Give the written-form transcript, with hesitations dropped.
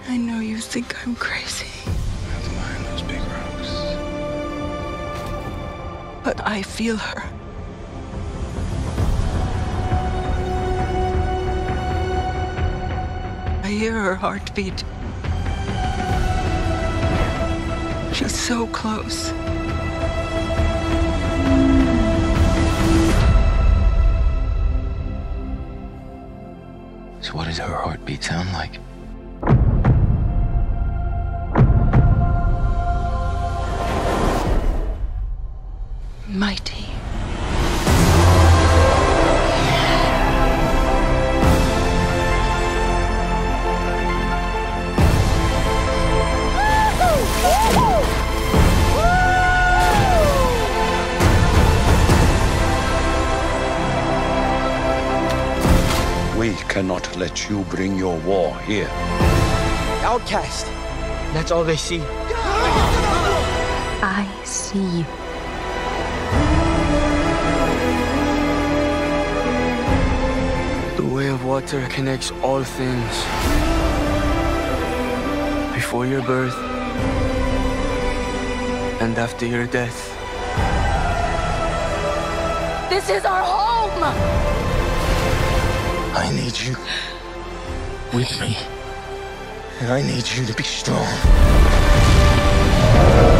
I know you think I'm crazy. That's behind those big rocks. But I feel her. I hear her heartbeat. She's so close. So what does her heartbeat sound like? Mighty. We cannot let you bring your war here. Outcast. That's all they see. I see you. The way of water connects all things. Before your birth and after your death. This is our home! I need you with me. And I need you to be strong.